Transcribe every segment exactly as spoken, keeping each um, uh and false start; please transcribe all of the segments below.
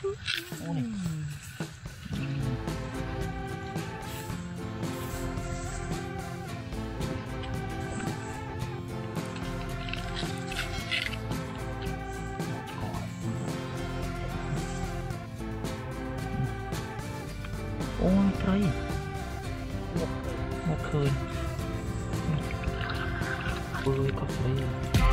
Ô này. Ôi trời, một khơi bơi có thấy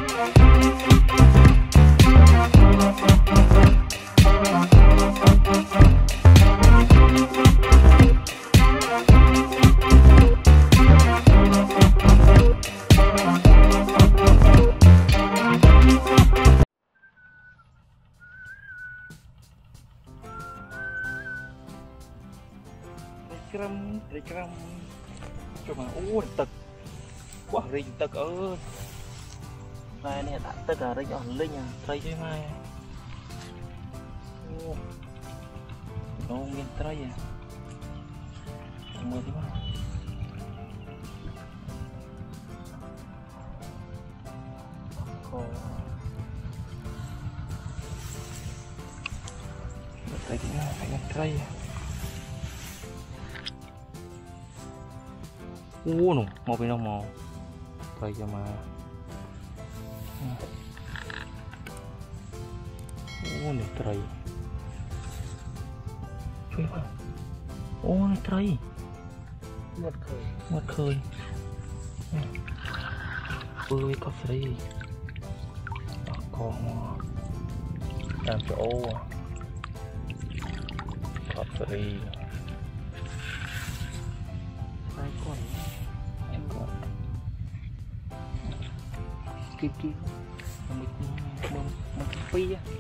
gram gram cho mà ui tật quá rình tật ơi này nè đã tất cả rình ẩn linh à thấy thế mai nó miền tây à mưa thế mà có thấy cái nào phải miền tây à ô nè mau bên đâu mau tay cho mà ô này trời chơi mà ô này trời mất khơi mất khơi bơi có free còn làm chỗ có free hai con em con kim kim mình mình mình phi á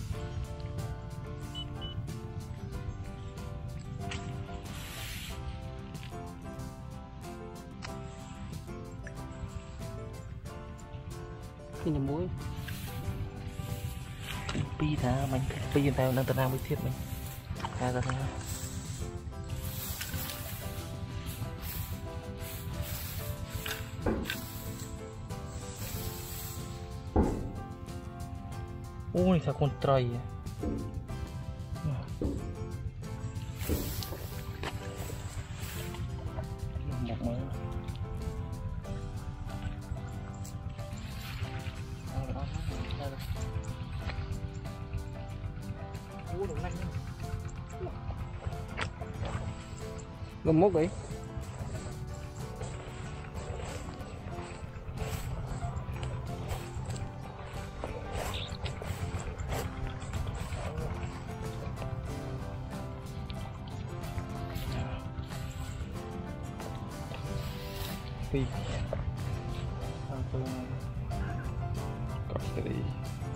cái nhà muối phi thà mình phi tao đang tao đang mới thiết mình ra ra ra ôi sao con trời một mớ gồm mốt đi phi có cái gì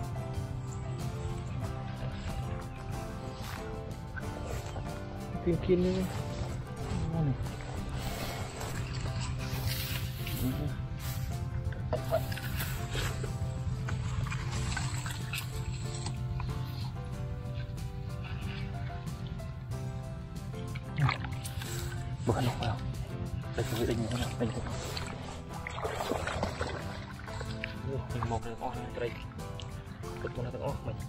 kim kim nữa bukan apa lagi ini ini ini wah ini mau ke oh ini tray betul nak oh mình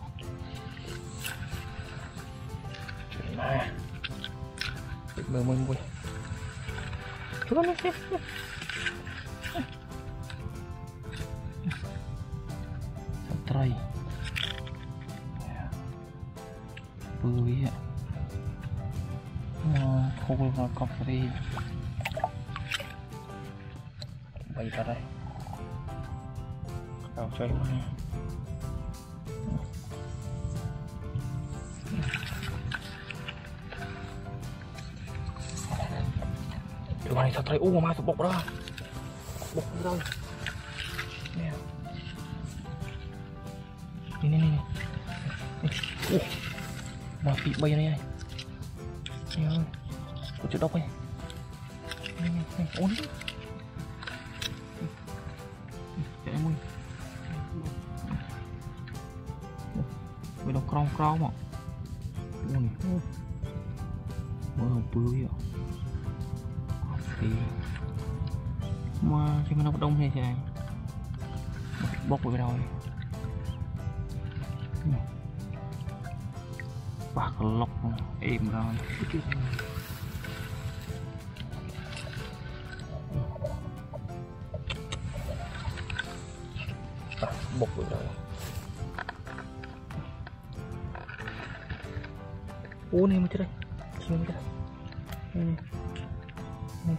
nah mơ mơ vui coba nih sih tray bui ya khô và cà phê bày ra đây đào chơi mà điều này sao thấy u mà sao bọc ra bọc ra nè nè nè nè mà bị bay này này ơi có chỗ đốc ấy ốn chạy em ơi bây giờ cong cong mà ôi mơ hồng bươi ạ thì mà khi mà nó đông hay sao bốc vào rồi bạc lọc êm rồi. À, bột rồi. Ô này một chút đây. Chim một chút đây. Ừ. Ừ.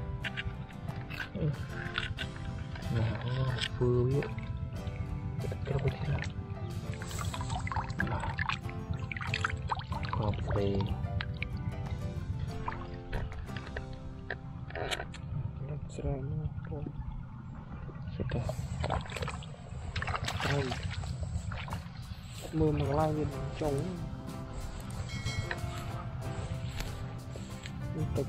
Ừ. Nah, vừa yuk. Kita putih lah. Nah. Kau boleh. Serana. Sudah. Rồi. Mưa mà lai lên trống. Tiếp tục.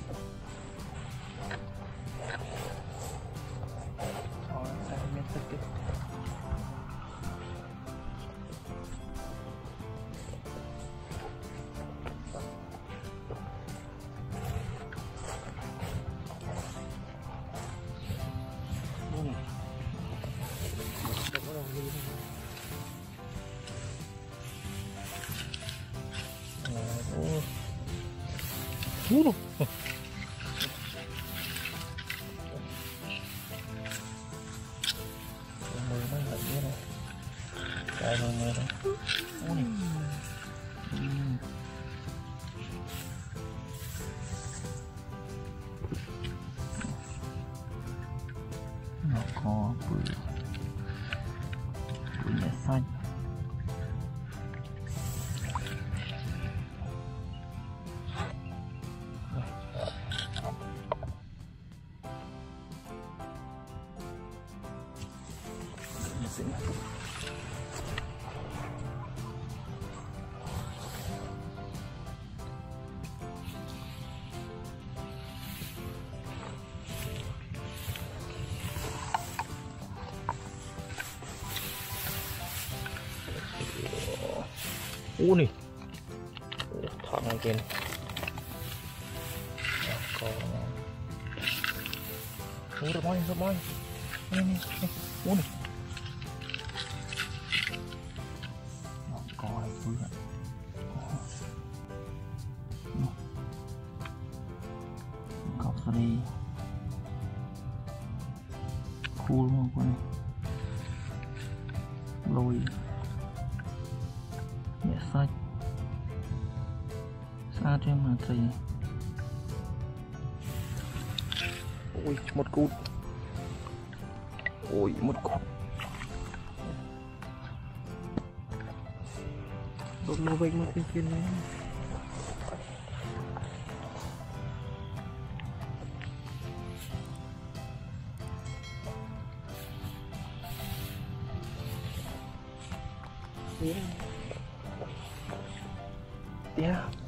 Rồi, sao mình tiếp tục. Uh. Mưa nó lạnh thế này. Trời mưa mưa này. Ui. Ừ. Nó có bưởi. Bưởi nhẹ xanh. Ủa nè, thọ này kìa, còn ủa rồi môi, rồi môi, nè nè, ủa nè, còn vui ạ, cọc ra đi, cool luôn con này, lôi. Nhẹ xanh xa trên mà thầy. Ui một cút. Ui một cút. Đột mô vinh một cái kia này. Yeah.